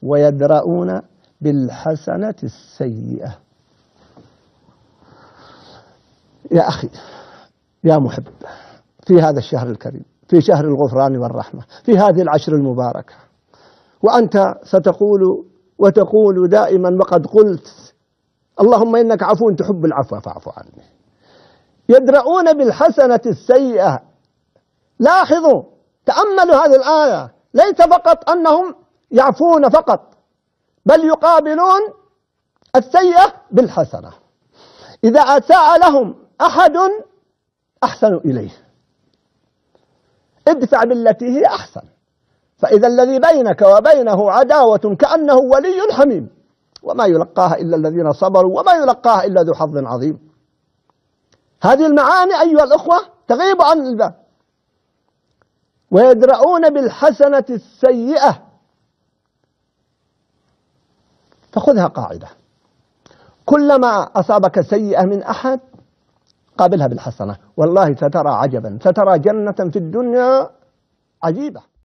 ويدرؤون بالحسنة السيئة. يا أخي يا محب، في هذا الشهر الكريم، في شهر الغفران والرحمة، في هذه العشر المباركة، وأنت ستقول وتقول دائما وقد قلت اللهم إنك عفو تحب العفو فاعف عني. يدرؤون بالحسنة السيئة. لاحظوا، تأملوا هذه الآية، ليس فقط أنهم يعفون فقط، بل يقابلون السيئة بالحسنة. إذا أساء لهم أحد أحسنوا إليه، ادفع بالتي هي أحسن، فإذا الذي بينك وبينه عداوة كأنه ولي حميم، وما يلقاها إلا الذين صبروا وما يلقاها إلا ذو حظ عظيم. هذه المعاني أيها الأخوة تغيب عن الباب. ويدرؤون بالحسنة السيئة، فخذها قاعدة، كلما أصابك سيئة من أحد قابلها بالحسنة، والله سترى عجبا، سترى جنة في الدنيا عجيبة.